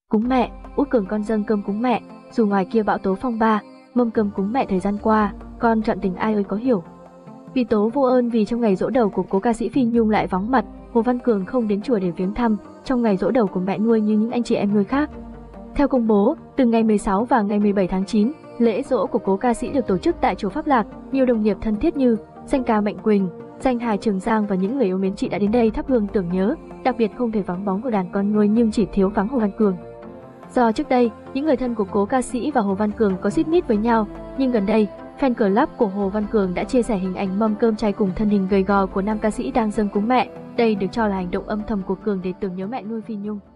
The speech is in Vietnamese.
Cúng mẹ, Út Cường con dâng cơm cúng mẹ, dù ngoài kia bão tố phong ba, mâm cơm cúng mẹ thời gian qua, con trọn tình ai ơi có hiểu. Vì tố vô ơn vì trong ngày giỗ đầu của cố ca sĩ Phi Nhung lại vắng mặt, Hồ Văn Cường không đến chùa để viếng thăm trong ngày giỗ đầu của mẹ nuôi như những anh chị em nuôi khác. Theo công bố, từ ngày 16 và ngày 17 tháng 9, lễ giỗ của cố ca sĩ được tổ chức tại chùa Pháp Lạc. Nhiều đồng nghiệp thân thiết như danh ca Mạnh Quỳnh, danh hài Trường Giang và những người yêu mến chị đã đến đây thắp hương tưởng nhớ, đặc biệt không thể vắng bóng của đàn con nuôi nhưng chỉ thiếu vắng Hồ Văn Cường. Do trước đây, những người thân của cố ca sĩ và Hồ Văn Cường có xích mích với nhau, nhưng gần đây, fan club của Hồ Văn Cường đã chia sẻ hình ảnh mâm cơm chay cùng thân hình gầy gò của nam ca sĩ đang dâng cúng mẹ. Đây được cho là hành động âm thầm của Cường để tưởng nhớ mẹ nuôi Phi Nhung.